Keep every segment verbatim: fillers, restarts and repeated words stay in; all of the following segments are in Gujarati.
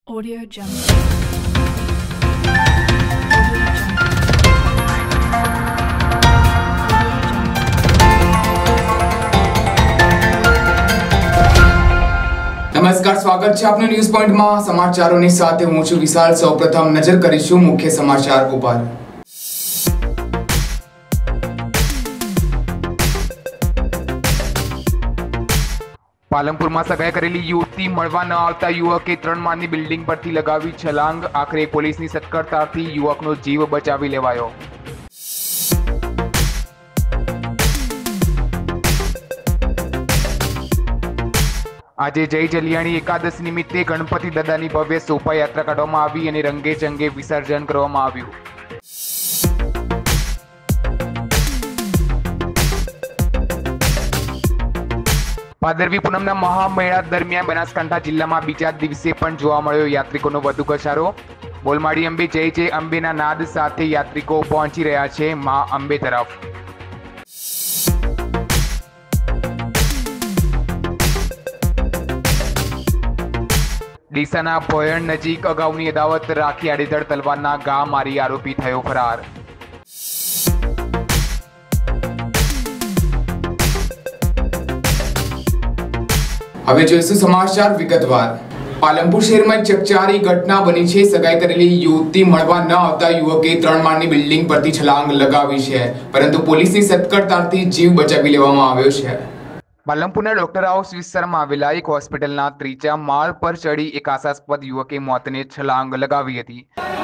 Audio Jungle. Audio નમસ્કાર, સ્વાગત છે આપનું ન્યૂઝ પોઈન્ટમાં સમાચારોની સાથે હું છું વિશાલ। સૌપ્રથમ નજર કરીશું મુખ્ય સમાચાર ઉપર। પાલનપુરમાં સગાઈ કરેલી યુવતી મળવા ન આવતા યુવકે ત્રણ માળની બિલ્ડિંગ પરથી લગાવી છલાંગ। આખરે પોલીસની સત્કર્તાથી યુવકનો જીવ બચાવી લેવાયો। આજે જય જલિયાણી એકાદશી નિમિત્તે ગણપતિ દાદાની ભવ્ય શોભાયાત્રા કાઢવામાં આવી અને રંગે ચંગે વિસર્જન કરવામાં આવ્યું। ભાદરવી પૂનમના મહામેળા દરમિયાન બનાસકાંઠા જિલ્લામાં બીજા દિવસે પણ જોવા મળ્યો યાત્રિકોનો વધુ ઘસારો। બોલમાડી અંબે જય જય અંબેના નાદ સાથે યાત્રિકો પહોંચી રહ્યા છે મા અંબે તરફ। ડીસાના ભોયણ નજીક અગાઉની અદાવત રાખી આડેધડ તલવારના ઘા મારી આરોપી થયો ફરાર। હવે જોઈશું સમાચાર વિગતવાર। પાલનપુર શહેરમાં ચકચારી ઘટના બની છે। સગાઈ કરેલી યુવતી મળવા ન આવતા યુવકે ત્રણ માળની બિલ્ડિંગ પરથી છલાંગ લગાવી છે, પરંતુ પોલીસની સત્કર્તાથી જીવ બચાવી લેવામાં આવ્યો છે। પાલનપુરના ડોક્ટર હાઉસ વિસ્તારમાં આવેલા એક હોસ્પિટલના ત્રીજા માળ પર ચડી એક આશાસ્પદ યુવકે મોતને છલાંગ લગાવી હતી।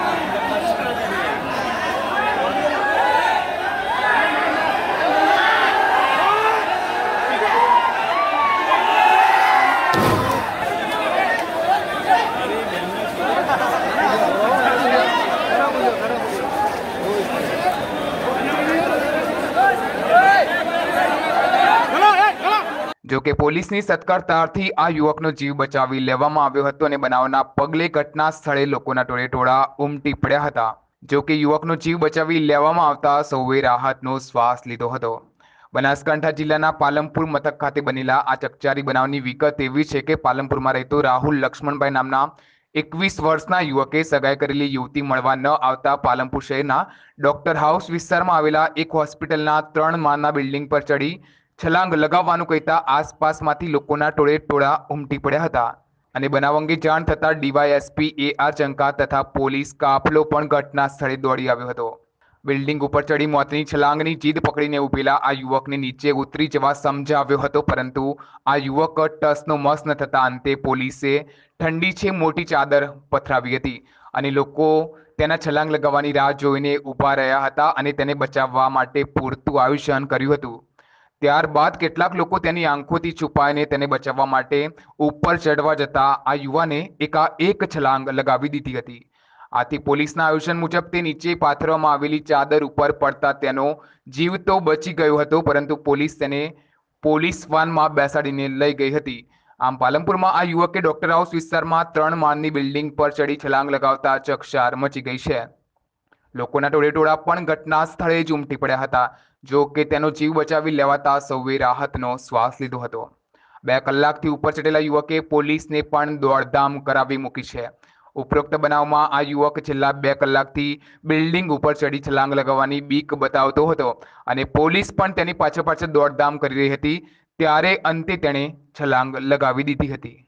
જો કે પોલીસની સત્કર્તાથી આ યુવકનો જીવ બચાવી લેવામાં આવ્યો હતો અને બનાવના પગલે ઘટના સ્થળે લોકોના ટોળેટોળા ઉમટી પડ્યા હતા। જો કે યુવકનો જીવ બચાવી લેવામાં આવતા સૌએ રાહતનો શ્વાસ લીધો હતો। બનાસકાંઠા જિલ્લાના પાલનપુર મથક ખાતે બનેલા આ ચકચારી બનાવની વિગત એવી છે કે પાલનપુરમાં રહેતો રાહુલ લક્ષ્મણભાઈ નામના એકવીસ વર્ષના યુવકે સગાઈ કરેલી યુવતી મળવા ન આવતા પાલનપુર શહેરના ડોક્ટર હાઉસ વિસ્તારમાં આવેલા એક હોસ્પિટલના ત્રણ માળના બિલ્ડિંગ પર ચડી છલાંગ લગાવવાનું કહેતા આસપાસમાંથી લોકોના ટોળે ટોળા ઉમટી પડ્યા હતા અને બનાવ અંગે જાણ થતાં ડીવાયએસપી એ આર ચંકા તથા પોલીસ કાફલો પણ ઘટના સ્થળે દોડી આવ્યો હતો। બિલ્ડિંગ ઉપર ચડી મોતની છલાંગની જીદ પકડીને ઉભેલા આ યુવકને નીચે ઉતરી જવા સમજાવ્યો હતો, પરંતુ આ યુવક ટસનો મસ ન થતા અંતે પોલીસે ઠંડી છે મોટી ચાદર પથરાવી હતી અને લોકો તેના છલાંગ લગાવવાની રાહ જોઈને ઊભા રહ્યા હતા અને તેને બચાવવા માટે પૂરતું આયોજન કર્યું હતું। ત્યારબાદ કેટલાક લોકો તેની આંખોથી છુપાઈને તેને બચાવવા માટે ઉપર ચડવા જતા આ યુવાને એકાએક છલાંગ લગાવી દીધી હતી। આથી પોલીસના આયોજન મુજબ તે નીચે પાથરવામાં આવેલી ચાદર ઉપર પડતા તેનો જીવ તો બચી ગયો હતો, પરંતુ પોલીસ તેને પોલીસ વાનમાં બેસાડીને લઈ ગઈ હતી। આમ પાલનપુરમાં આ યુવકે ડોક્ટર હાઉસ વિસ્તારમાં ત્રણ માળની બિલ્ડિંગ પર ચડી છલાંગ લગાવતા ચકચાર મચી ગઈ છે। લોકોના ટોળેટોળા પણ ઘટના સ્થળે જ ઉમટી પડ્યા હતા। જો કે તેનો જીવ બચાવી લેવાતા સૌએ રાહતનો શ્વાસ લીધો હતો। બે કલાકથી ઉપર ચડેલા યુવકે પોલીસને પણ દોડધામ કરાવી મૂકી છે। ઉપરોક્ત બનાવમાં આ યુવક છેલ્લા બે કલાકથી બિલ્ડિંગ ઉપર ચડી છલાંગ લગાવવાની બીક બતાવતો હતો અને પોલીસ પણ તેની પાછળ પાછળ દોડધામ કરી રહી હતી, ત્યારે અંતે તેણે છલાંગ લગાવી દીધી હતી।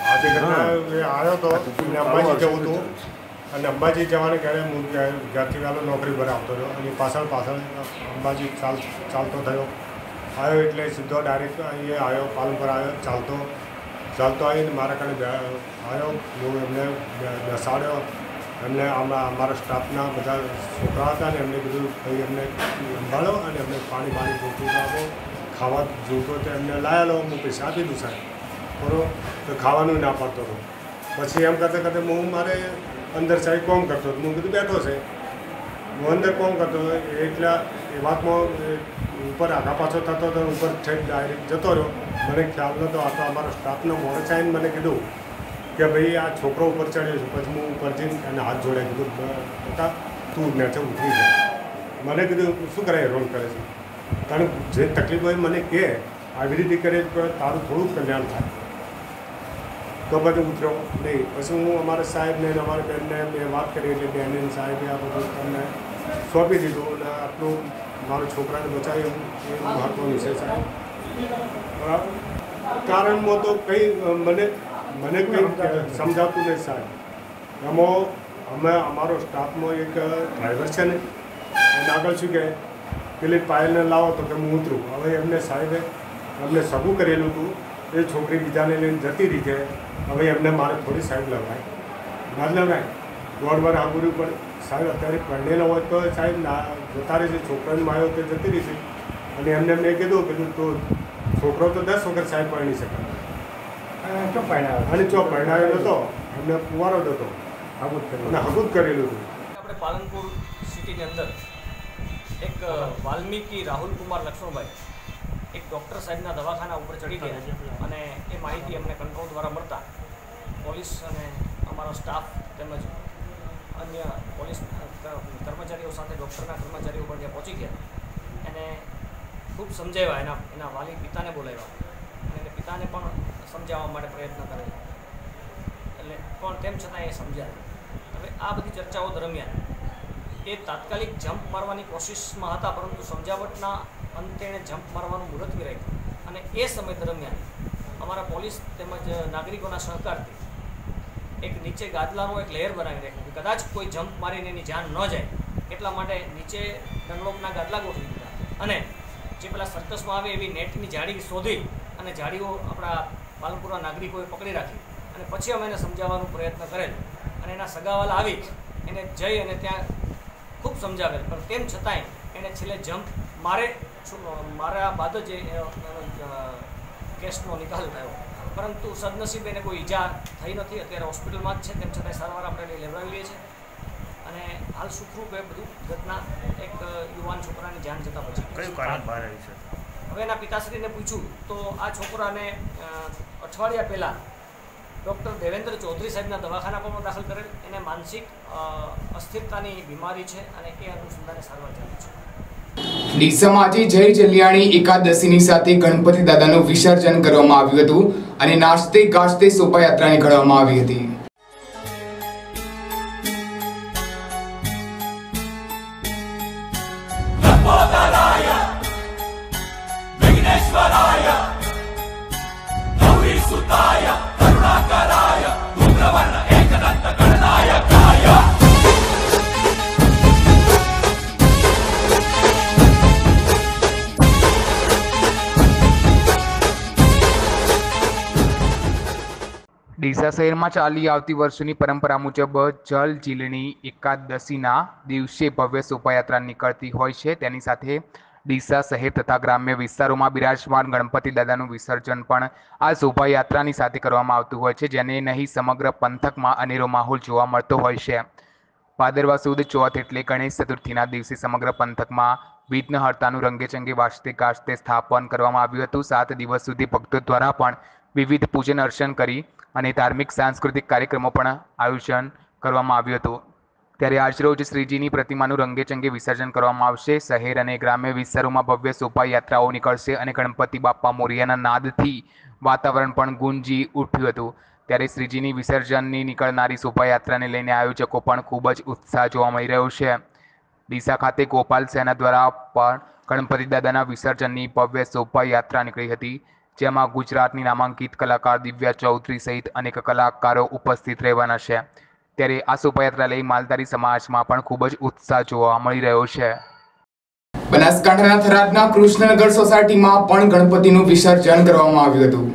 અને અંબાજી જવાને ક્યારે હું ઘરથી વહેલો નોકરી પર આવતો રહ્યો અને પાછળ પાછળ અંબાજી ચાલ ચાલતો થયો આવ્યો એટલે સીધો ડાયરેક્ટ અહીંયા આવ્યો, પાલનપુર આવ્યો ચાલતો ચાલતો આવીને મારા કારણે આવ્યો। હું એમને બેસાડ્યો, એમને આમાં અમારા સ્ટાફના બધા છોકરા હતા ને એમને કીધું ભાઈ એમને સંભાળો અને એમને પાણી પાણી જોઈતું આપો, ખાવા જોઈતો તો એમને લાયેલો, હું પૈસા આપી દઉં સાહેબ બરાબર, તો ખાવાનું ના પાડતો હતો। પછી એમ કરતાં કરતાં હું મારે અંદર સાહેબ કોમ કરતો હતો, હું કીધું બેઠો છે, હું અંદર કોમ કરતો એટલા એ વાતમાં ઉપર આગા પાછો થતો હતો, ઉપર છે ડાયરેક્ટ જતો રહ્યો। મને ખ્યાલ નહોતો, આ તો અમારા સ્ટાફનો મોડે આવીને મને કીધું કે ભાઈ આ છોકરો ઉપર ચડ્યો છે। પછી હું ઉપર જઈને એને હાથ જોડે કીધું બેટા તું નીચે ઉતરી જાય। મને કીધું શું કરે રોલ કરે છે, કારણ જે તકલીફ હોય મને કહે, આવી રીતે કરે તો તારું થોડું કલ્યાણ થાય। તો પછી ઉતર્યો નહીં. પછી હું અમારા સાહેબને અને અમારી બેનને મેં વાત કરી એટલે બેને અને સાહેબે આ બધું તમને સોંપી દીધું અને આટલું મારા છોકરાને બચાવ્યું એ મહત્ત્વનું છે સાહેબ. બરાબર કારણમાં તો કંઈ મને મને કંઈ સમજાતું નહીં સાહેબ. એમાં અમે અમારો સ્ટાફમાં એક ડ્રાઈવર છે ને એને આગળ શું કહે પેલી પાયલને લાવો તો કે હું ઉતરું. હવે એમને સાહેબે એમને સગું કરેલું હતું એ છોકરી બીજાને લઈને જતી રહી છે. હવે એમને મારે થોડી સાહેબ લવાય ના લવાય દોઢ વાર સાંભળ્યું પણ સાહેબ અત્યારે પરણેલો હોય તો સાહેબ ના જતા રહેશે. છોકરાની માયો તો જતી રહી છે અને એમને મેં કીધું કીધું તો છોકરો તો દસ વખત સાહેબ પરણી શકે ચો પરણાવ્યો અને ચો પરણાવેલો હતો એમને કુંવારો જ હતો અને હગું જ કરેલું હતું. આપણે પાલનપુર સિટીની અંદર એક વાલ્મીકી રાહુલ કુમાર લક્ષ્મણભાઈ એક ડૉક્ટર સાહેબના દવાખાના ઉપર ચડી ગયા અને એ માહિતી અમને કંટ્રોલ દ્વારા મળતા પોલીસ અને અમારો સ્ટાફ તેમજ અન્ય પોલીસ કર્મચારીઓ સાથે ડૉક્ટરના કર્મચારીઓ પણ ત્યાં પહોંચી ગયા. એને ખૂબ સમજાવ્યા, એના એના વાલી પિતાને બોલાવ્યા અને એને પિતાને પણ સમજાવવા માટે પ્રયત્ન કરેલા એટલે પણ તેમ છતાં એ સમજ્યા. હવે આ બધી ચર્ચાઓ દરમિયાન એ તાત્કાલિક જમ્પ મારવાની કોશિશમાં હતા, પરંતુ સમજાવટના અંતે એણે જમ્પ મારવાનું મુલતવી રાખ્યું અને એ સમય દરમિયાન અમારા પોલીસ તેમજ નાગરિકોના સહકારથી એક નીચે ગાદલાનો એક લેયર બનાવી રાખ્યું કે કદાચ કોઈ જમ્પ મારીને એની જાન ન જાય એટલા માટે નીચે ડનલોપના ગાદલા ગોઠવી દીધા અને જે પેલા સર્કસમાં આવે એવી નેટની જાળી શોધી અને જાળીઓ આપણા પાલનપુરના નાગરિકોએ પકડી રાખી અને પછી અમે એને સમજાવવાનો પ્રયત્ન કરેલ અને એના સગાવાલા આવી એને જઈ અને ત્યાં ખૂબ સમજાવેલ, પણ તેમ છતાંય એણે છેલ્લે જમ્પ મારે મારા બાદ જ કેસનો નિકાલ થયો. પરંતુ સદનસીબે એને કોઈ ઈજા થઈ નથી, અત્યારે હોસ્પિટલમાં જ છે. તેમ છતાંય સારવાર આપણે લેવડાવીએ છીએ અને હાલ સુખરૂપ એ બધું ઘટના એક યુવાન છોકરાની જાન જતાં પછી કયું કારણ બહાર આવ્યું છે? હવે એના પિતાશ્રીને પૂછ્યું તો આ છોકરાને અઠવાડિયા પહેલાં ડૉક્ટર દેવેન્દ્ર ચૌધરી સાહેબના દવાખાનામાં દાખલ કરેલ. એને માનસિક અસ્થિરતાની બીમારી છે અને એ અનુસંધાને સારવાર ચાલુ છે. ડીસામાં આજે જય જલિયાણી એકાદશીની સાથે ગણપતિ દાદાનું વિસર્જન કરવામાં આવ્યું હતું અને નાચતે ગાજતે શોભાયાત્રા નીકળવામાં આવી હતી. ડીસા શહેરમાં ચાલી આવતી વર્ષોની પરંપરા મુજબ જલ જીલણી એકાદશીના દિવસે ભવ્ય શોભાયાત્રા નીકળતી હોય છે. તેની સાથે ડીસા શહેર તથા ગ્રામ્ય વિસ્તારોમાં બિરાજમાન ગણપતિ દાદાનું વિસર્જન પણ આ શોભાયાત્રાની સાથે કરવામાં આવતું હોય છે, જેને નહીં સમગ્ર પંથકમાં અનેરો માહોલ જોવા મળતો હોય છે. ભાદરવા સુદ ચોથ એટલે ગણેશ ચતુર્થીના દિવસે સમગ્ર પંથકમાં વિઘ્નહર્તાનું રંગેચંગે વાજતે ગાજતે સ્થાપન કરવામાં આવ્યું હતું. સાત દિવસ સુધી ભક્તો દ્વારા પણ વિવિધ પૂજન અર્ચન કરી અને ધાર્મિક સાંસ્કૃતિક કાર્યક્રમો પણ આયોજન કરવામાં આવ્યું હતું. ત્યારે આજરોજ શ્રીજીની પ્રતિમાનું રંગેચંગે વિસર્જન કરવામાં આવશે. શહેર અને ગ્રામ્ય વિસ્તારોમાં ભવ્ય શોભાયાત્રાઓ નીકળશે અને ગણપતિ બાપ્પા મોરિયાના નાદથી વાતાવરણ પણ ગુંજી ઉઠ્યું હતું. ત્યારે શ્રીજીની વિસર્જનની નીકળનારી શોભાયાત્રાને લઈને આયોજકો પણ ખૂબ જ ઉત્સાહ જોવા મળી રહ્યો છે. ડીસા ખાતે ગોપાલ સેના દ્વારા પણ ગણપતિ દાદાના વિસર્જનની ભવ્ય શોભાયાત્રા નીકળી હતી, જેમાં ગુજરાતની નામાંકિત કલાકાર દિવ્યા ચૌધરી સહિત અનેક કલાકારો ઉપસ્થિત રહેવાના છે. ત્યારે આ શોભાયાત્રા લઈ માલધારી સમાજમાં પણ ખૂબ જ ઉત્સાહ જોવા મળી રહ્યો છે. બનાસકાંઠાના થરાદના કૃષ્ણનગર સોસાયટીમાં પણ ગણપતિનું વિસર્જન કરવામાં આવ્યું હતું.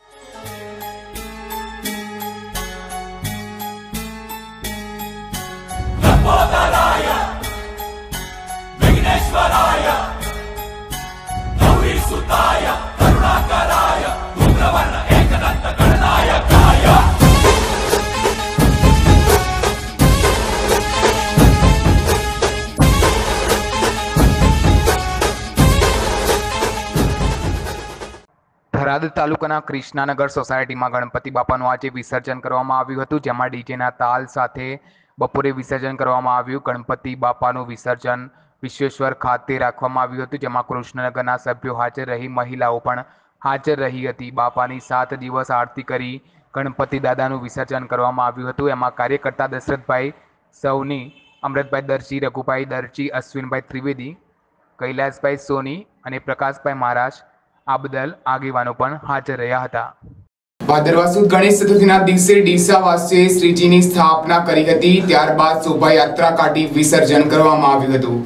થરાદ તાલુકાના કૃષ્ણનગર સોસાયટીમાં ગણપતિ બાપાનું આજે વિસર્જન કરવામાં આવ્યું હતું, જેમાં ડીજેના તાલ સાથે બપોરે વિસર્જન કરવામાં આવ્યું. ગણપતિ બાપાનું વિસર્જન વિશ્વેશ્વર ખાતે રાખવામાં આવ્યું હતું, જેમાં કૃષ્ણનગરના સભ્યો હાજર રહી મહિલાઓ પણ હાજર રહી હતી. બાપાની સાત દિવસ આરતી કરી ગણપતિ દાદાનું વિસર્જન કરવામાં આવ્યું હતું। એમાં કાર્યકર્તા દશરથભાઈ સૌની, અમૃતભાઈ દરજી, રઘુભાઈ દરજી, અશ્વિનભાઈ ત્રિવેદી, કૈલાસભાઈ સોની અને પ્રકાશભાઈ મહારાજ આ બદલ આગેવાનો પણ હાજર રહ્યા હતા। ભાદરવા સુદ ગણેશ ચતુર્થીના દિવસે ડીસાવાસીઓએ શ્રીજીની સ્થાપના કરી હતી। ત્યારબાદ શોભાયાત્રા કાઢી વિસર્જન કરવામાં આવ્યું હતું।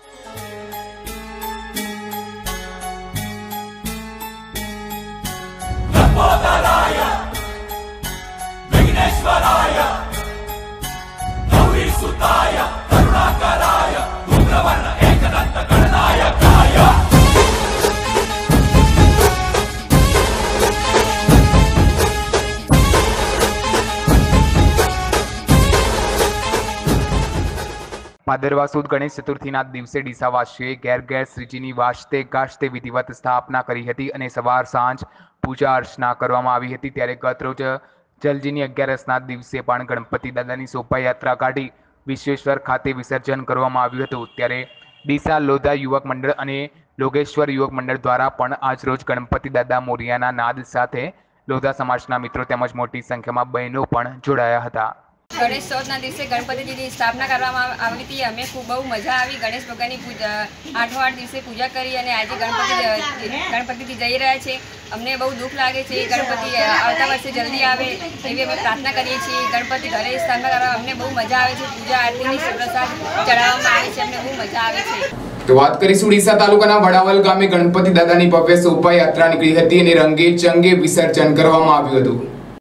ભાદરવા સુદ ગણેશ ચતુર્થીના દિવસે ડીસાવાસીઓએ ઘેર ઘેર શ્રીજીની વાજતે ગાજતે વિધિવત સ્થાપના કરી હતી અને સવાર સાંજ પૂજા અર્ચના કરવામાં આવી હતી। ત્યારે ગતરોજ જલજીની અગિયારસના દિવસે પણ ગણપતિ દાદાની શોભાયાત્રા કાઢી વિશ્વેશ્વર ખાતે વિસર્જન કરવામાં આવ્યું હતું। ત્યારે ડીસા લોધા યુવક મંડળ અને લોગેશ્વર યુવક મંડળ દ્વારા પણ આજરોજ ગણપતિ દાદા મોરિયાના નાદ સાથે લોધા સમાજના મિત્રો તેમજ મોટી સંખ્યામાં બહેનો પણ જોડાયા હતા। ગણેશ ચૌથના દિવસે ગણપતિજીની સ્થાપના કરવામાં આવી હતી। અમે ખૂબ બહુ મજા આવી। ગણેશ ભગવાનની પૂજા આઠો આઠ દિવસે પૂજા કરી અને આજે ગણપતિ ગણપતિજી જઈ રહ્યા છે। અમને બહુ દુઃખ લાગે છે। ગણપતિ આવતા વર્ષે જલ્દી આવે એવી અમે પ્રાર્થના કરીએ છીએ। ગણપતિ ઘરે સ્થાપના કરવા અમને બહુ મજા આવે છે। પૂજા આરતીની પ્રસાદ ચડાવવામાં આવે છે, અમને બહુ મજા આવે છે। તો વાત કરીશું ડીસા તાલુકાના વડાવલ ગામે ગણપતિ દાદાની ભવ્ય શોભાયાત્રા નીકળી હતી અને રંગે ચંગે વિસર્જન કરવામાં આવ્યું હતું।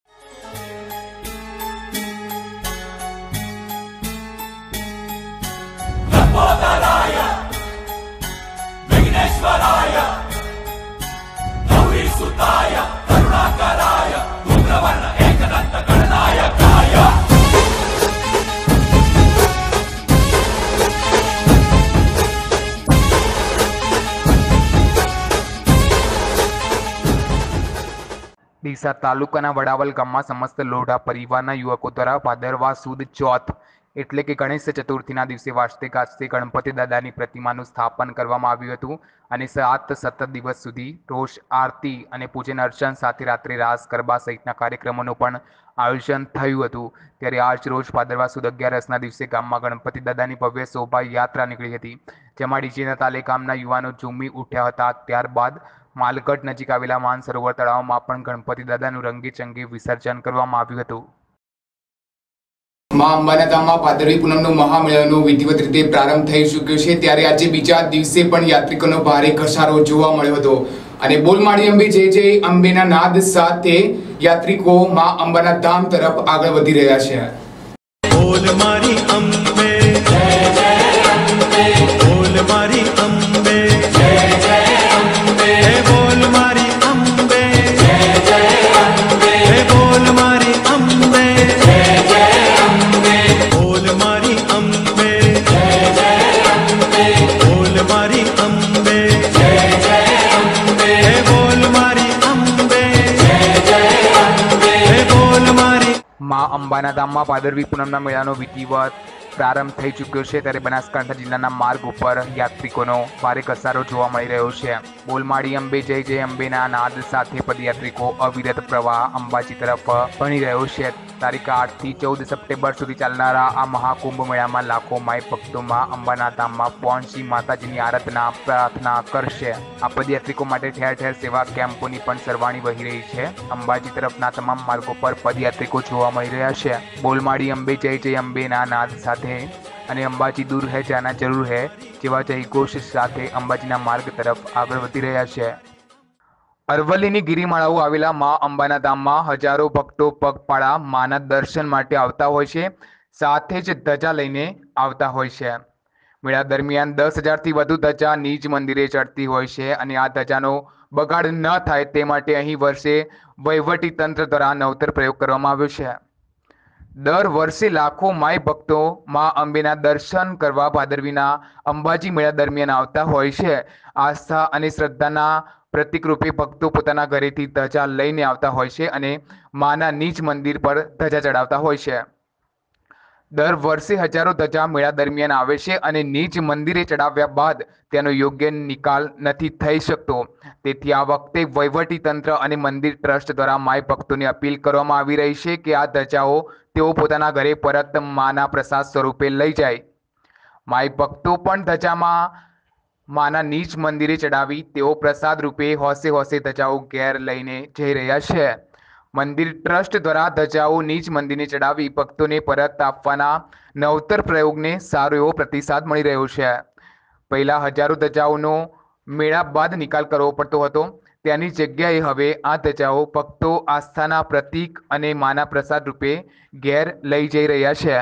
ડીસા તાલુકાના વડાવલ ગામમાં સમસ્ત લોઢા પરિવારના યુવકો દ્વારા ભાદરવા સુદ ચોથ એટલે કે ગણેશ ચતુર્થીના દિવસે વાજતે ગાજતે ગણપતિ દાદાની પ્રતિમાનું સ્થાપન કરવામાં આવ્યું હતું અને સાત સતત દિવસ સુધી રોષ આરતી અને પૂજન અર્ચન સાથે રાત્રે રાસ ગરબા સહિતના કાર્યક્રમોનું પણ આયોજન થયું હતું। ત્યારે આજ રોજ ભાદરવા સુદ અગિયારસના દિવસે ગામમાં ગણપતિ દાદાની ભવ્ય શોભાયાત્રા નીકળી હતી, જેમાં ડીજેના તાલે ગામના યુવાનો ઝૂમી ઉઠ્યા હતા। ત્યારબાદ માલગઢ નજીક આવેલા માનસરોવર તળાવમાં પણ ગણપતિ દાદાનું રંગે ચંગે વિસર્જન કરવામાં આવ્યું હતું। માં અંબાના ધામમાં ભાદરવી પૂનમનો મહામેળાનો વિધિવત રીતે પ્રારંભ થઈ ચૂક્યો છે। ત્યારે આજે બીજા દિવસે પણ યાત્રિકોનો ભારે ઘસારો જોવા મળ્યો હતો અને બોલ માડી અંબે જય જય અંબેના નાદ સાથે યાત્રિકો માં અંબાના ધામ તરફ આગળ વધી રહ્યા છે। બોલ મારી અંબે જય જય અંબે, બોલ મારી અંબે જય જય અંબે, હે બોલ મારી અંબે જય જય અંબે, હે બોલ મારી અંબે જય જય અંબે, બોલ મારી અંબે જય જય અંબે, બોલ મારી અંબે જય જય અંબે, હે બોલ મારી અંબે જય જય અંબે, હે બોલ મારી માં અંબાના ધામમાં ભાદરવી પૂનમના મેળાનો વિધિવત પ્રારંભ થઈ ચૂક્યો છે। ત્યારે બનાસકાંઠા જિલ્લાના માર્ગ ઉપર યાત્રિકોનો ભારે ઘસારો જોવા મળી રહ્યો છે। બોલમાડી અંબે જય જય અંબેના નાદ સાથે પદયાત્રિકો અવિરત પ્રવાહ અંબાજી તરફ વળી રહ્યો છે। તારીખ આઠ થી ચૌદ સપ્ટેમ્બર સુધી ચાલનારા આ મહાકુંભ મેળામાં લાખો માય ભક્તોમાં અંબાના ધામમાં પહોંચી માતાજીની આરાધના પ્રાર્થના કરશે। આ પદયાત્રિકો માટે ઠેર ઠેર સેવા કેમ્પોની પણ સરવાણી વહી રહી છે। અંબાજી તરફના તમામ માર્ગો પર પદયાત્રિકો જોવા મળી રહ્યા છે। બોલમાડી અંબે જય જય અંબેના નાદ સાથે અને અંબાજી દૂર હે જાના જરૂર હે જેવા જયઘોષ સાથે અંબાજીના માર્ગ તરફ આગળ વધી રહ્યા છે। અરવલ્લીની ગિરિમાળાઓ આવેલા મા અંબાના ધામમાં હજારો ભક્તો પગપાળા માના દર્શન માટે આવતા હોય છે, સાથે જ ધજા લઈને આવતા હોય છે। મેળા દરમિયાન દસ હજારથી વધુ ધજા નિજ મંદિરે ચડતી હોય છે અને આ ધજાનો બગાડ ન થાય તે માટે અહીં વર્ષે વહીવટી તંત્ર દ્વારા નવતર પ્રયોગ કરવામાં આવ્યો છે। દર વર્ષે લાખો માય ભક્તો મા અંબેના દર્શન કરવા ભાદરવીના અંબાજી મેળા દરમિયાન આવતા હોય છે। આસ્થા અને શ્રદ્ધાના પ્રતિકરૂપે ભક્તો પોતાના ઘરેથી ધજા લઈને આવતા હોય છે અને માના નિજ મંદિર પર ધજા ચડાવતા હોય છે। દર વર્ષે હજારો ધજા મેળા દરમિયાન આવે છે અને નીચ મંદિરે ચડાવ્યા બાદ તેનો યોગ્ય નિકાલ નથી થઈ શકતો. તેથી આ વખતે વહીવટી તંત્ર અને મંદિર ટ્રસ્ટ દ્વારા માઈ ભક્તોને અપીલ કરવામાં આવી રહી છે કે આ ધજાઓ તેઓ પોતાના ઘરે પરત માના પ્રસાદ સ્વરૂપે લઈ જાય. માઈ ભક્તો પણ ધજામાં માના નીચ મંદિરે ચડાવી તેઓ પ્રસાદ રૂપે હોશે હોશે ધજાઓ ઘેર લઈને જઈ રહ્યા છે. મંદિર ટ્રસ્ટ દ્વારા ધજાઓ નીચ મંદિરને ચડાવી ભક્તોને પરત આપવાના નવતર પ્રયોગને સારો એવો પ્રતિસાદ મળી રહ્યો છે. પહેલા હજારો ધજાઓનો મેળા બાદ નિકાલ કરવો પડતો હતો. તેની જગ્યાએ હવે આ ધજાઓ ભક્તો આસ્થાના પ્રતીક અને માના પ્રસાદ રૂપે ઘેર લઈ જઈ રહ્યા છે.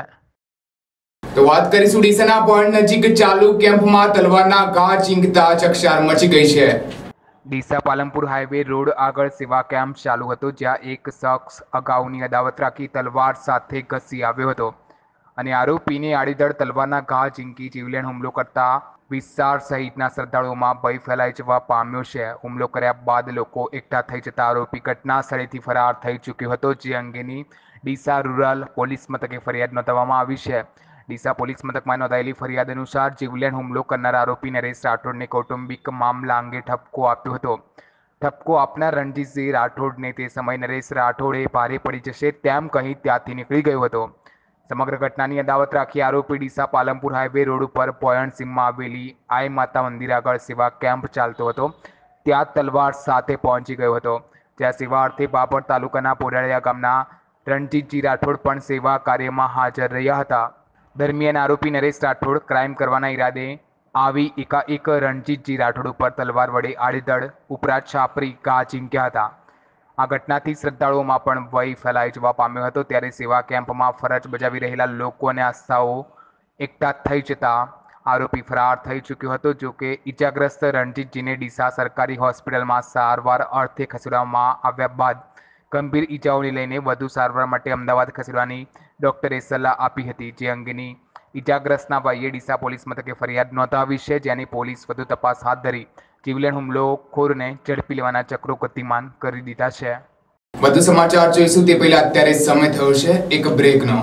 તો વાત કરીશું ડીસાના પહોંચ નજીક ચાલુ કેમ્પમાં તલવારના ઘા ચીંકતા ચકચાર મચી ગઈ છે. ડીસા પાલનપુર હાઈવે રોડ આગળ સેવા કેમ્પ ચાલુ હતો, જ્યાં એક શખ્સ અગાઉની અદાવત રાખી તલવાર સાથે ઘસી આવ્યો હતો અને આરોપીને આડીધડ તલવારના ઘા ઝીંકી જીવલેણ હુમલો કરતા વિસ્તાર સહિતના શ્રદ્ધાળુઓમાં ભય ફેલાઈ જવા પામ્યો છે. હુમલો કર્યા બાદ લોકો એકઠા થઈ જતા આરોપી ઘટના સ્થળેથી ફરાર થઈ ચૂક્યો હતો, જે અંગેની ડીસા રૂરલ પોલીસ મથકે ફરિયાદ નોંધવામાં આવી છે. ડીસા પોલીસ મથકમાં નોંધાયેલી ફરિયાદ અનુસાર જીવલેણ હુમલો કરનાર આરોપી નરેશ રાઠોડને કૌટુંબિક મામલા અંગે ઠપકો આપ્યો હતો. ઠપકો આપનાર રણજીતસિંહ રાઠોડને તે સમયે નરેશ રાઠોડે ભારે પડી જશે તેમ કહી ત્યાંથી નીકળી ગયો હતો. સમગ્ર ઘટનાની અદાવત રાખી આરોપી ડીસા પાલનપુર હાઈવે રોડ ઉપર પોયણ સીમમાં આવેલી આઈ માતા મંદિર આગળ સેવા કેમ્પ ચાલતો હતો, ત્યાં તલવાર સાથે પહોંચી ગયો હતો. જ્યાં સેવા અર્થે બાબર તાલુકાના પોડાળિયા ગામના રણજીતજી રાઠોડ પણ સેવા કાર્યમાં હાજર રહ્યા હતા. દરમિયાન આરોપી નરેશ રાઠોડ ક્રાઇમ કરવાના ઈરાદે આવી એકાએક રણજીતજી રાઠોડ ઉપર તલવાર વડે આડીધડ ઉપરાંત છાપરી ઘા ઝીંક્યા હતા. આ ઘટનાથી શ્રદ્ધાળુઓમાં પણ ભય ફેલાઈ જવા પામ્યો હતો. ત્યારે સેવા કેમ્પમાં ફરજ બજાવી રહેલા લોકો અને આસ્થાઓ એકઠા થઈ જતા આરોપી ફરાર થઈ ચૂક્યો હતો. જો કે ઈજાગ્રસ્ત રણજીતજીને ડીસા સરકારી હોસ્પિટલમાં સારવાર અર્થે ખસેડવામાં આવ્યા બાદ ગંભીર ઈજાઓને લઈને વધુ સારવાર માટે અમદાવાદ ખસેડવાની ડોક્ટરે સલાહ આપી હતી, જે અંગેની ઈજાગ્રસ્તના ભાઈએ ડીસા પોલીસ મથકે ફરિયાદ નોંધાવી છે, જેની પોલીસ વધુ તપાસ હાથ ધરી જીવલેણ હુમલોખોરને ઝડપી લેવાના ચક્રો ગતિમાન કરી દીધા છે. વધુ સમાચાર જોઈશું તે પહેલા અત્યારે સમય થયો છે એક બ્રેકનો.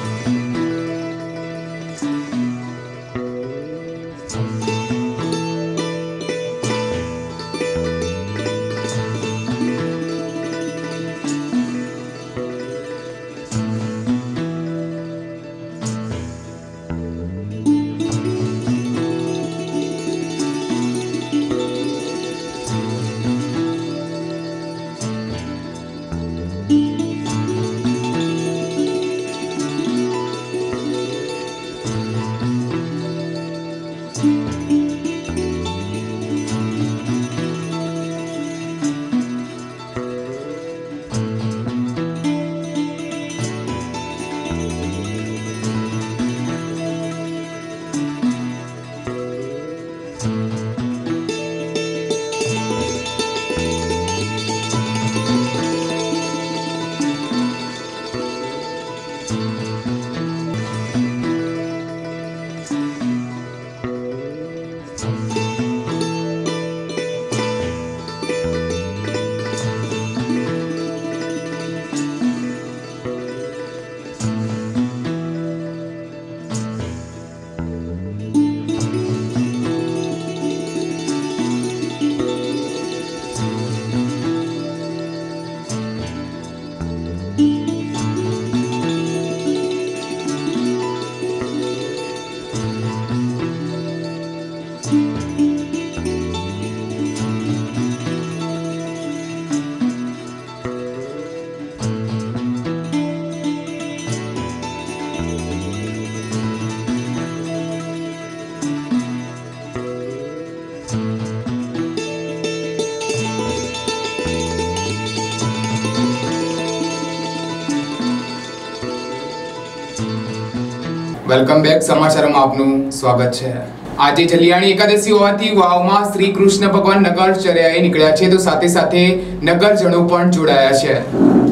Welcome back. સમાચારોમાં આપનું સ્વાગત છે. આજે જલિયાણી એકાદશી હોવાથી વાવમાં શ્રી કૃષ્ણ ભગવાન નગરચર્યાએ નીકળ્યા છે, તો સાથે સાથે નગરજનો પણ જોડાયા છે.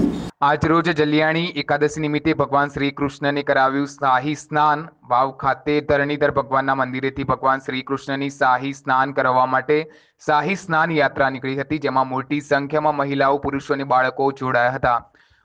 આજ રોજ જલિયાણી એકાદશી નિમિત્તે ભગવાન શ્રી કૃષ્ણને કરાવ્યું શાહી સ્નાન. વાવ ખાતે ધરણીધર ભગવાનના મંદિરેથી ભગવાન શ્રી કૃષ્ણની શાહી સ્નાન કરવા માટે શાહી સ્નાન યાત્રા નીકળી હતી, જેમાં મોટી સંખ્યામાં મહિલાઓ, પુરુષો અને બાળકો જોડાયા હતા.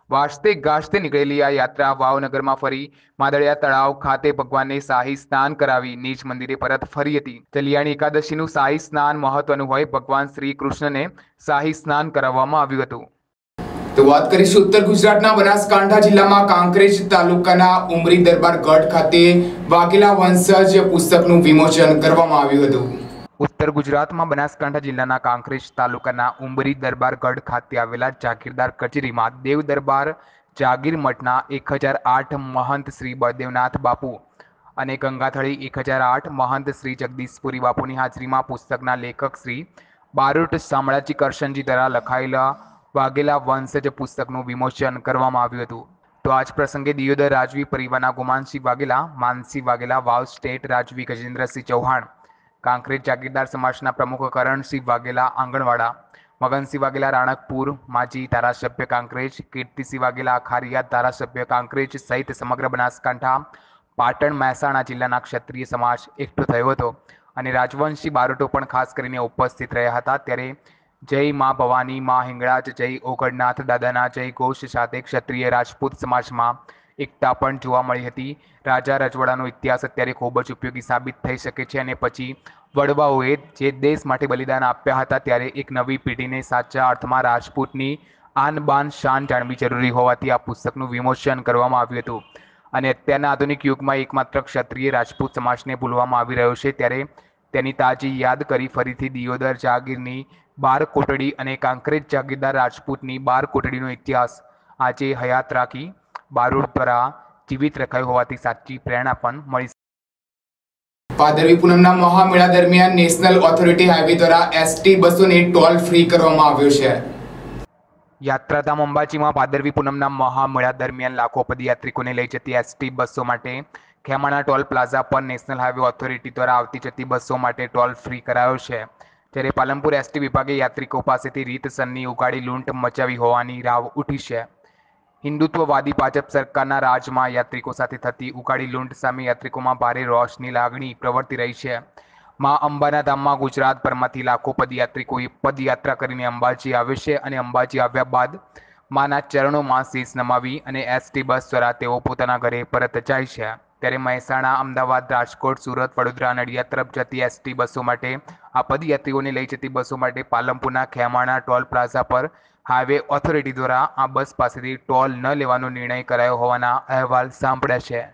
વાજતે ગાજતે નીકળેલી આ યાત્રા ભાવનગરમાં ફરી માદળિયા તળાવ ખાતે ભગવાનને શાહી સ્નાન કરાવી નિજ મંદિરે પરત ફરી હતી. ચલિયાણી એકાદશીનું શાહી સ્નાન મહત્વનું હોય ભગવાન શ્રી કૃષ્ણને શાહી સ્નાન કરાવવામાં આવ્યું હતું. તો વાત કરીશું ઉત્તર ગુજરાતના બનાસકાંઠા જિલ્લામાં કાંકરેજ તાલુકાના ઉમરી દરબાર ગઢ ખાતે વાઘેલા વંશજ પુસ્તકનું વિમોચન કરવામાં આવ્યું હતું. ઉત્તર ગુજરાતમાં બનાસકાંઠા જિલ્લાના કાંકરેજ તાલુકાના ઉમરી દરબાર ગઢ ખાતે આવેલા જાગીરદાર કચેરીમાં દેવ દરબાર જાગીર મઠના એક હજાર આઠ મહંત શ્રી બળદેવનાથ બાપુ અને ગંગાથળી એક હજાર આઠ મહંત શ્રી જગદીશપુરી બાપુની હાજરીમાં પુસ્તકના લેખક શ્રી બારોટ શામળાજી કરશનજી દ્વારા લખાયેલા વાઘેલા વંશજ પુસ્તકનું વિમોચન કરવામાં આવ્યું હતું. તો આજ પ્રસંગે દિયોદર રાજવી પરિવારના ગુમાનસિંહ વાઘેલા, માનસિંહ વાઘેલા, વાવ સ્ટેટ રાજવી ગજેન્દ્રસિંહ ચૌહાણ, કાંકરેજ જાગીરદાર સમાજના પ્રમુખ કરણસિંહ વાઘેલા આંગણવાડા, મગનસિંહ વાઘેલા રાણકપુર, માજી ધારાસભ્ય કાંકરેજ, કીર્તિસિંહ વાઘેલા ખારિયાત ધારાસભ્ય કાંકરેજ સહિત સમગ્ર બનાસકાંઠા, પાટણ, મહેસાણા જિલ્લાના ક્ષત્રિય સમાજ એકઠો થયો હતો અને રાજવંશી બારોટો પણ ખાસ કરીને ઉપસ્થિત રહ્યા હતા. ત્યારે જય મા ભવાની, મા હિંગળાજ, જય ઓગણનાથ દાદાના જય ઘોષ સાથે ક્ષત્રિય રાજપૂત સમાજમાં એકતા પણ જોવા મળી હતી. રાજા રજવાડાનો ઇતિહાસ અત્યારે ખૂબ જ ઉપયોગી સાબિત થઈ શકે છે અને પછી વડવાઓએ જે દેશ માટે બલિદાન આપ્યા હતા ત્યારે એક નવી પેઢીને સાચા અર્થમાં રાજપૂતની આન બાન શાન જાણવી જરૂરી હોવાથી આ પુસ્તકનું વિમોચન કરવામાં આવ્યું હતું. અને અત્યારના આધુનિક યુગમાં એકમાત્ર ક્ષત્રિય રાજપૂત સમાજને ભૂલવામાં આવી રહ્યો છે ત્યારે તેની તાજી યાદ કરી ફરીથી દિયોદર જાગીરની બાર કોટડી અને કાંકરેજ જાગીરદાર રાજપૂતની બાર કોટડીનો ઇતિહાસ આજે હયાત રાખી બારોટ દ્વારા જીવિત રખાયો હોવાથી સાચી પ્રેરણા પણ મળી. ભાદરવી પૂનમના મહામેળા દરમિયાન નેશનલ ઓથોરિટી હાઈવે દ્વારા એસટી બસોને ટોલ ફ્રી કરવામાં આવ્યો છે. યાત્રાધામ અંબાજીમાં ભાદરવી પૂનમના મહામેળા દરમિયાન લાખો પદયાત્રિકોને લઈ જતી એસટી બસો માટે ખેમાણા ટોલ પ્લાઝા પર નેશનલ હાઈવે ઓથોરિટી દ્વારા આવતી જતી બસો માટે ટોલ ફ્રી કરાયો છે. જ્યારે પાલનપુર એસટી વિભાગે યાત્રિકો પાસેથી રીતસરની ઉગાડી લૂંટ મચાવી હોવાની રાવ ઉઠી છે. હિન્દુત્વવાદી ભાજપ સરકારના રાજમાં યાત્રિકો સાથે થતી ઉગાડી લૂંટ સામે યાત્રિકોમાં ભારે રોષની લાગણી પ્રવર્તી રહી છે. મા અંબાના ધામમાં ગુજરાતભરમાંથી લાખો પદયાત્રિકોએ પદયાત્રા કરીને અંબાજી આવે છે અને અંબાજી આવ્યા બાદ માના ચરણોમાં શીશ નમાવી અને એસટી બસ દ્વારા તેઓ પોતાના ઘરે પરત જાય છે. ત્યારે મહેસાણા, અમદાવાદ, રાજકોટ, સુરત, વડોદરા, નડિયાદ તરફ જતી એસટી બસો માટે આ પદયાત્રીઓને લઈ જતી બસો માટે પાલનપુરના ખેમાણા ટોલ પ્લાઝા પર હાઈવે ઓથોરિટી દ્વારા આ બસ પાસેથી ટોલ ન લેવાનો નિર્ણય કરાયો હોવાના અહેવાલ સાંપડ્યા છે.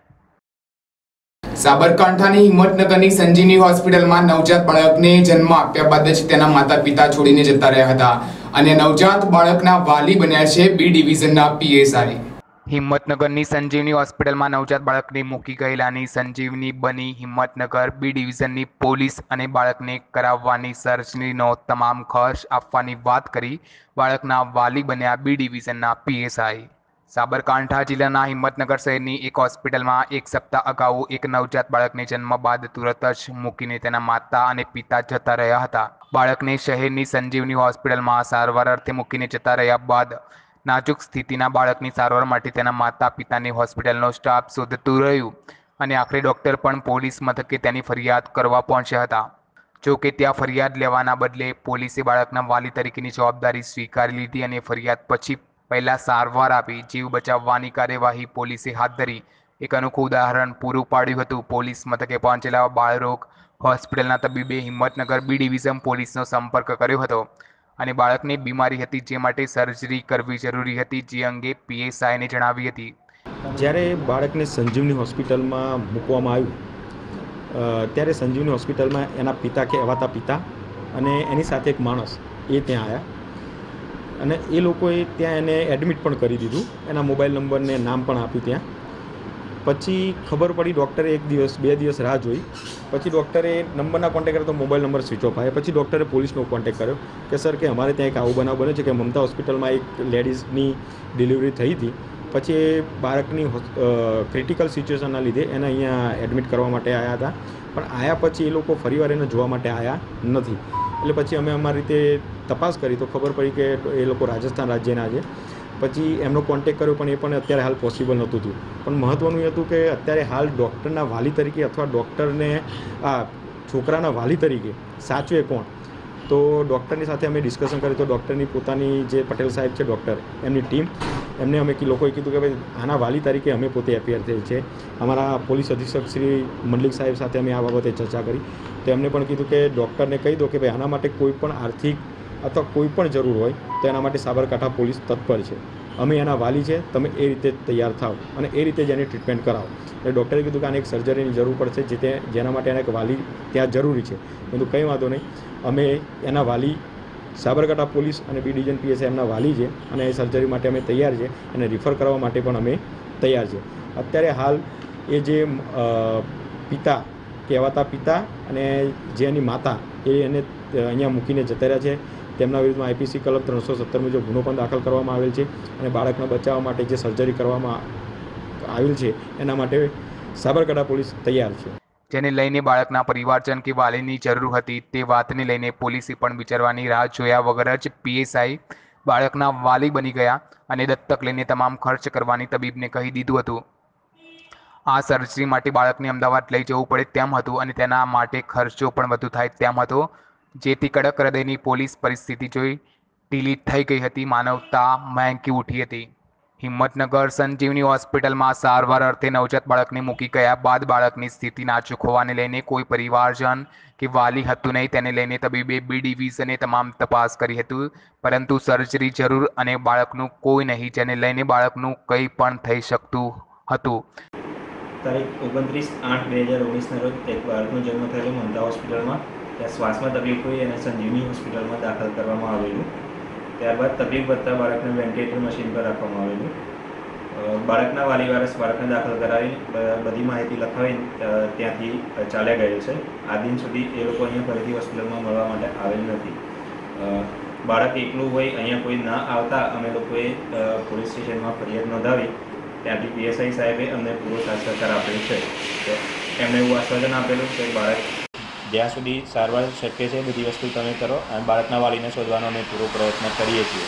સાબરકાંઠાની હિંમતનગરની સંજીવની હોસ્પિટલમાં નવજાત બાળકને જન્મ આપ્યા બાદ જ તેના માતા પિતા છોડીને જતા રહ્યા હતા અને નવજાત બાળકના વાલી બન્યા છે બી ડિવિઝનના પીએસઆઈ. હિંમતનગરની સંજીવની હોસ્પિટલમાં નવજાત બાળકને મૂકી ગયેલાની સંજીવની બની હિંમતનગર બી ડિવિઝનની પોલીસ અને બાળકને કરાવવાની સર્જરીનો તમામ ખર્ચ આપવાની વાત કરી બાળકના વાલી બન્યા બી ડિવિઝનના પીએસઆઈ. સાબરકાંઠા જિલ્લાના હિંમતનગર શહેરની એક હોસ્પિટલમાં એક સપ્તાહ અગાઉ એક નવજાત બાળકને જન્મ બાદ તુરત જ મૂકીને તેના માતા અને પિતા જતા રહ્યા હતા. બાળકને શહેરની સંજીવની હોસ્પિટલમાં સારવાર અર્થે મૂકીને જતા રહ્યા બાદ નાજુક સ્થિતિના બાળકની સારવાર માટે તેના માતા પિતાને હોસ્પિટલનો સ્ટાફ શોધતું રહ્યું અને આખરે ડૉક્ટર પણ પોલીસ મથકે તેની ફરિયાદ કરવા પહોંચ્યા હતા. જો કે ત્યાં ફરિયાદ લેવાના બદલે પોલીસે બાળકના વાલી તરીકેની જવાબદારી સ્વીકારી લીધી અને ફરિયાદ પછી પહેલાં સારવાર આપી જીવ બચાવવાની કાર્યવાહી પોલીસે હાથ ધરી એક અનોખું ઉદાહરણ પૂરું પાડ્યું હતું. પોલીસ મથકે પહોંચેલા બાળરોગ હોસ્પિટલના તબીબે હિંમતનગર બી ડિવિઝન પોલીસનો સંપર્ક કર્યો હતો અને બાળકને બીમારી હતી જે માટે સર્જરી કરવી જરૂરી હતી જે અંગે પીએસઆઈને જણાવી હતી. જ્યારે બાળકને સંજીવની હોસ્પિટલમાં મૂકવામાં આવ્યું ત્યારે સંજીવની હોસ્પિટલમાં એના પિતા કહેવાતા પિતા અને એની સાથે એક માણસ એ ત્યાં આવ્યા અને એ લોકોએ ત્યાં એને એડમિટ પણ કરી દીધું, એના મોબાઈલ નંબરને નામ પણ આપ્યું ત્યાં. પછી ખબર પડી ડૉક્ટરે એક દિવસ બે દિવસ રાહ જોઈ, પછી ડૉક્ટરે નંબરના કોન્ટેક્ટ કર્યો તો મોબાઈલ નંબર સ્વિચ ઓફ આવ્યો. પછી ડૉક્ટરે પોલીસનો કોન્ટેક્ટ કર્યો કે સર કે અમારે ત્યાં એક આવો બનાવ બન્યો છે કે મમતા હોસ્પિટલમાં એક લેડીઝની ડિલિવરી થઈ હતી, પછી એ બાળકની ક્રિટિકલ સિચ્યુએશનના લીધે એને અહીંયા એડમિટ કરવા માટે આવ્યા હતા, પણ આવ્યા પછી એ લોકો ફરીવાર એને જોવા માટે આવ્યા નથી. એટલે પછી અમે અમારી રીતે તપાસ કરી તો ખબર પડી કે એ લોકો રાજસ્થાન રાજ્યના છે. પછી એમનો કોન્ટેક કર્યો પણ એ પણ અત્યારે હાલ પોસિબલ નહોતું થયું. પણ મહત્ત્વનું એ હતું કે અત્યારે હાલ ડૉક્ટરના વાલી તરીકે અથવા ડૉક્ટરને આ છોકરાના વાલી તરીકે સાચવે કોણ, તો ડૉક્ટરની સાથે અમે ડિસ્કશન કર્યું તો ડૉક્ટરની પોતાની જે પટેલ સાહેબ છે ડૉક્ટર એમની ટીમ એમને અમે લોકોએ કીધું કે ભાઈ આના વાલી તરીકે અમે પોતે એફઆઈઆર થઈ છે. અમારા પોલીસ અધિક્ષક શ્રી મંડલિક સાહેબ સાથે અમે આ બાબતે ચર્ચા કરી તો એમને પણ કીધું કે ડૉક્ટરને કહી દો કે ભાઈ આના માટે કોઈ પણ આર્થિક અથવા કોઈ પણ જરૂર હોય તો એના માટે સાબરકાંઠા પોલીસ તત્પર છે. અમે એના વાલી છે, તમે એ રીતે તૈયાર થાવ અને એ રીતે જ એની ટ્રીટમેન્ટ કરાવો. એટલે ડૉક્ટરે કીધું કે આને એક સર્જરીની જરૂર પડશે જે તે જેના માટે એને એક વાલી ત્યાં જરૂરી છે. કીધું કંઈ વાંધો નહીં, અમે એના વાલી સાબરકાંઠા પોલીસ અને બી ડિવિઝન પીએસઆઈ એમના વાલી છે અને એ સર્જરી માટે અમે તૈયાર છે અને રિફર કરવા માટે પણ અમે તૈયાર છે. અત્યારે હાલ એ જે પિતા કહેવાતા પિતા અને જે એની માતા એ એને અહીંયા મૂકીને જતા રહ્યા છે. તેમના વિરુદ્ધમાં આઈપીસી કલમ ત્રણસો સત્તર મુજબ ગુનો પણ દાખલ કરવામાં આવેલ છે અને બાળકને બચાવવા માટે જે સર્જરી કરવામાં આવેલ છે એના માટે સાબરકાંઠા પોલીસ તૈયાર છે. જેને લઈને બાળકના પરિવારજન કે વાલીની જરૂર હતી તે વાતને લઈને પોલીસે પણ વિચારવાની રાહ જોયા વગર જ પીએસઆઈ બાળકના વાલી બની ગયા અને દત્તક લઈને તમામ ખર્ચ કરવાની તબીબને કહી દીધું હતું. આ સર્જરી માટે બાળકને અમદાવાદ લઈ જવું પડે તેમ હતું અને તેના માટે ખર્ચો પણ વધુ થાય તેમ હતો. જેથી કડક હૃદયની પોલીસ પરિસ્થિતિ જોઈ ઢીલી થઈ ગઈ હતી. માનવતા મહેંકી ઉઠી હતી. હિંમતનગર સંજીવની હોસ્પિટલમાં સારવાર અર્થે નવજાત બાળકને મૂકી ગયા બાદ બાળકની સ્થિતિ નાજુક હોવાને લઈને કોઈ પરિવારજન કે વાલી હતું નહીં. તેને લઈને તબીબે બી ડિવિઝને તમામ તપાસ કરી હતી, પરંતુ સર્જરી જરૂર અને બાળકનું કોઈ નહીં, જેને લઈને બાળકનું કંઈ પણ થઈ શકતું હતું. તારીખ ઓગણત્રીસ આઠ બે હજાર ઓગણીસના રોજ એક બાળકનો જન્મ થયેલો મમતા હોસ્પિટલમાં. ત્યાં શ્વાસમાં તકલીફ હોય અને સંજીવની હોસ્પિટલમાં દાખલ કરવામાં આવેલું. ત્યારબાદ તકલીફ વધતા બાળકને વેન્ટિલેટર મશીન પર રાખવામાં આવેલું. બાળકના વાલી વારસ બાળકને દાખલ કરાવી બધી માહિતી લખાવી ત્યાંથી ચાલ્યા ગયેલ છે. આ દિન સુધી એ લોકો અહીંયા ફરીથી હોસ્પિટલમાં મળવા માટે આવેલ નથી. બાળક એકલું હોય અહીંયા કોઈ ના આવતા અમે લોકોએ પોલીસ સ્ટેશનમાં ફરિયાદ નોંધાવી. ત્યાંથી પીએસઆઈ સાહેબે અમને પૂરો સાથ સહકાર આપેલો છે. તો એમણે એવું આશ્વાસન આપેલું કે બાળક જ્યાં સુધી સારવાર શક્ય છે બધી વસ્તુ તમે કરો અને બાળકના વાલીને શોધવાનો અમે પૂરો પ્રયત્ન કરીએ છીએ.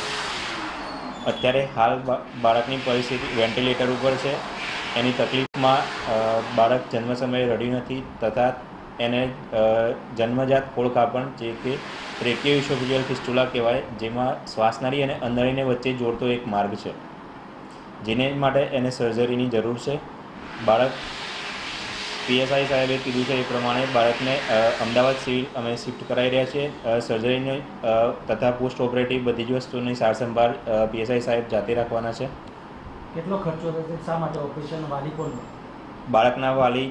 અત્યારે હાલ બાળકની પરિસ્થિતિ વેન્ટિલેટર ઉપર છે. એની તકલીફમાં બાળક જન્મ સમયે રડ્યું નથી તથા એને જન્મજાત ફોડકાપણ જે કે ટ્રેકિયોઇસોફેજિયલ ફિસ્ટુલા કહેવાય, જેમાં શ્વાસનળી અને અંદરડીને વચ્ચે જોડતો એક માર્ગ છે, જેને માટે એને સર્જરીની જરૂર છે. બાળક પીએસઆઈ સાહેબે કીધું છે એ પ્રમાણે બાળકને અમદાવાદ સિવિલ અમે શિફ્ટ કરાવી રહ્યા છીએ. સર્જરીની તથા પોસ્ટ ઓપરેટિવ બધી જ વસ્તુની સારસંભાળ પીએસઆઈ સાહેબ જાતે રાખવાના છે. કેટલો ખર્ચો થશે? શા માટે ઓપરેશન? વાલી કોણ? બાળકના વાલી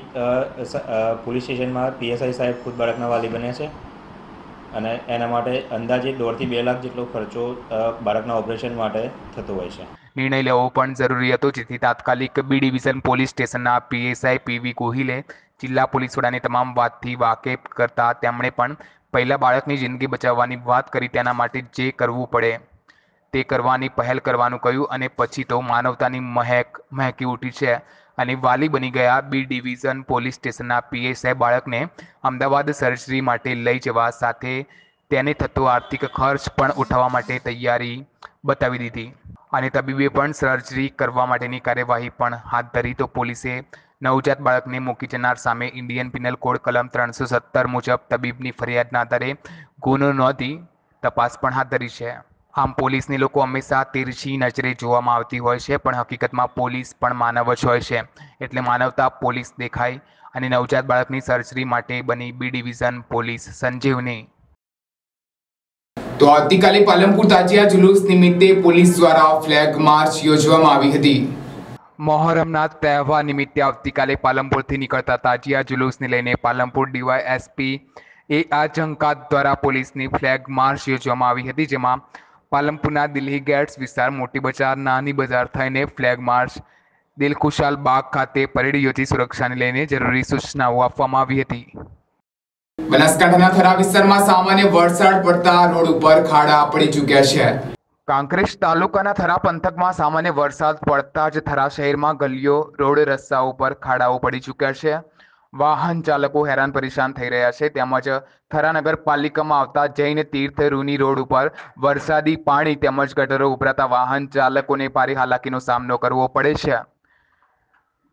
પોલીસ સ્ટેશનમાં પીએસઆઈ સાહેબ ખુદ બાળકના વાલી બન્યા છે અને એના માટે અંદાજે દોઢથી બે લાખ જેટલો ખર્ચો બાળકના ઓપરેશન માટે થતો હોય છે. નિર્ણય લેવો પણ જરૂરી હતો, જેથી તાત્કાલિક બી ડિવિઝન પોલીસ સ્ટેશનના પીએસઆઈ પીવી ગોહિલે જિલ્લા પોલીસ વડાને તમામ વાતથી વાકેફ કરતા તેમણે પણ પહેલાં બાળકની જિંદગી બચાવવાની વાત કરી, તેના માટે જે કરવું પડે તે કરવાની પહેલ કરવાનું કહ્યું અને પછી તો માનવતાની મહેક મહેકી ઉઠી છે અને વાલી બની ગયા. બી ડિવિઝન પોલીસ સ્ટેશનના પીએસઆઈ બાળકને અમદાવાદ સર્જરી માટે લઈ જવા સાથે તેને થતો આર્થિક ખર્ચ પણ ઉઠાવવા માટે તૈયારી બતાવી દીધી અને તબીબે પણ સર્જરી કરવા માટેની કાર્યવાહી પણ હાથ ધરી. તો પોલીસે નવજાત બાળકને મૂકી જનાર સામે ઇન્ડિયન પિનલ કોડ કલમ ત્રણસો સત્તર મુજબ તબીબની ફરિયાદના આધારે ગુનો નોંધી તપાસ પણ હાથ ધરી છે. આમ પોલીસને લોકો હંમેશા તિરછી નજરે જોવામાં આવતી હોય છે, પણ હકીકતમાં પોલીસ પણ માનવ જ હોય છે. એટલે માનવતા પોલીસ દેખાય અને નવજાત બાળકની સર્જરી માટે બની બી ડિવિઝન પોલીસ સંજીવની. તો આવતીકાલે પાલનપુર તાજિયા જુલુસ નિમિત્તે પોલીસ દ્વારા ફ્લેગ માર્ચ યોજવામાં આવી હતી. મોહરમના તહેવાર નિમિત્તે આવતીકાલે પાલનપુરથી નીકળતા તાજિયા જુલુસને લઈને પાલનપુર ડીવાયએસપી એ આ જંકાત દ્વારા પોલીસની ફ્લેગ માર્ચ યોજવામાં આવી હતી, જેમાં પાલનપુરના દિલ્હી ગેટ્સ વિસ્તાર, મોટી બજાર, નાની બજાર થઈને ફ્લેગ માર્ચ દિલખુશાલ બાગ ખાતે પરેડ યોજી સુરક્ષાને લઈને જરૂરી સૂચનાઓ આપવામાં આવી હતી. બનાસકાંઠાના થરા વિસ્તારમાં સામાન્ય વરસાદ પડતા રોડ ઉપર ખાડા પડી ચૂક્યા છે. કાંકરેજ તાલુકાના થરા પંથકમાં સામાન્ય વરસાદ પડતા જ થરા શહેરમાં ગલીઓ, રોડ, રસ્તા ઉપર ખાડાઓ પડી ચૂક્યા છે. વાહન ચાલકો હેરાન પરેશાન થઈ રહ્યા છે. તેમજ થરા નગરપાલિકામાં આવતા જૈન તીર્થ રૂની રોડ ઉપર વરસાદી પાણી તેમજ ગટરો ઉભરાતા વાહન ચાલકોને ભારે હાલાકીનો સામનો કરવો પડે છે.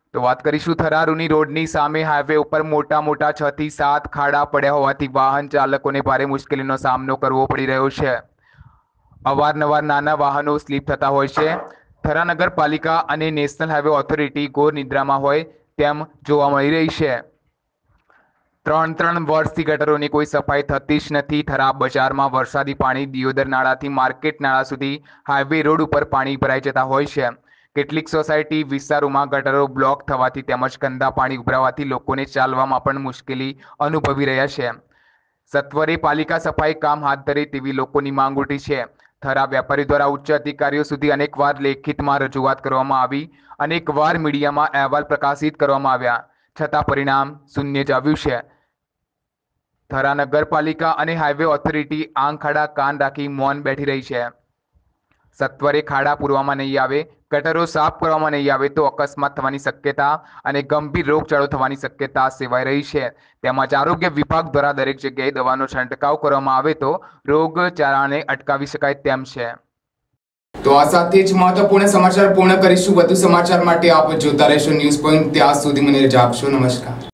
તો વાત કરીશું થરારુની રોડની સામે હાઈવે ઉપર મોટા મોટા છ થી સાત ખાડા પડ્યા હોવાથી વાહન ચાલકોને ભારે મુશ્કેલીનો સામનો કરવો પડી રહ્યો છે. અવારનવાર નાના વાહનો સ્લીપ થતા હોય છે. થરા નગરપાલિકા અને નેશનલ હાઈવે ઓથોરિટી ઘોર નિદ્રામાં હોય તેમ જોવા મળી રહી છે. ત્રણ ત્રણ વર્ષથી ગટરોની કોઈ સફાઈ થતી જ નથી. થરા બજારમાં વરસાદી પાણી દિયોદર નાળાથી માર્કેટ નાળા સુધી હાઈવે રોડ ઉપર પાણી ભરાઈ જતા હોય છે. કેટલીક સોસાયટી વિસ્તારોમાં ગટરો બ્લોક થવાથી તેમજ ગંદા પાણી ઉભરાવાથી લોકોને ચાલવામાં પણ મુશ્કેલી અનુભવી રહ્યા છે. સત્વરે પાલિકા સફાઈ કામ હાથ ધરે તેવી લોકોની માંગ ઉઠી છે. થરા વેપારી દ્વારા ઉચ્ચ અધિકારીઓ સુધી અનેકવાર લેખિતમાં રજૂઆત કરવામાં આવી, અનેકવાર મીડિયામાં અહેવાલ પ્રકાશિત કરવામાં આવ્યા, છતાં પરિણામ શૂન્ય જ આવ્યું છે. થરા નગરપાલિકા અને હાઈવે ઓથોરિટી આંખ આડા કાન રાખી મૌન બેઠી રહી છે. સત્વરે ખાડા પૂરવામાં નહીં આવે, ગટરો સાફ કરવામાં નહીં આવે તો અકસ્માત થવાની શક્યતા અને ગંભીર રોગચાળો થવાની શક્યતા સેવાઈ રહી છે. તેમજ આરોગ્ય વિભાગ દ્વારા દરેક જગ્યાએ દવાનો છંટકાવ કરવામાં આવે તો રોગચાળાને અટકાવી શકાય તેમ છે. તો આ સાથે જ મહત્વપૂર્ણ સમાચાર પૂર્ણ કરીશું. વધુ સમાચાર માટે આપ જોતા રહેશો ન્યૂઝ પોઈન્ટ. ત્યાં સુધી મને રજા આપશો. નમસ્કાર.